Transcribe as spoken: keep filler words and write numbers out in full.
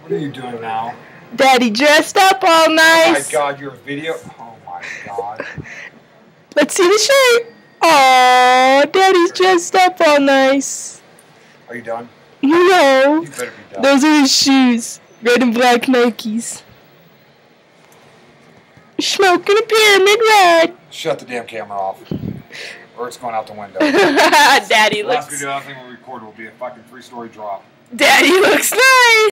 What are you doing now? Daddy dressed up all nice. Oh my God, your video. Oh my God. Let's see the shirt. Oh, Daddy's dressed up all nice. Are you done? No. You better be done. Those are his shoes. Red and black Nikes. Smoking a pyramid ride. Shut the damn camera off. Or it's going out the window. Daddy The last looks... video I think we'll record will be a fucking three-story drop. Daddy looks nice.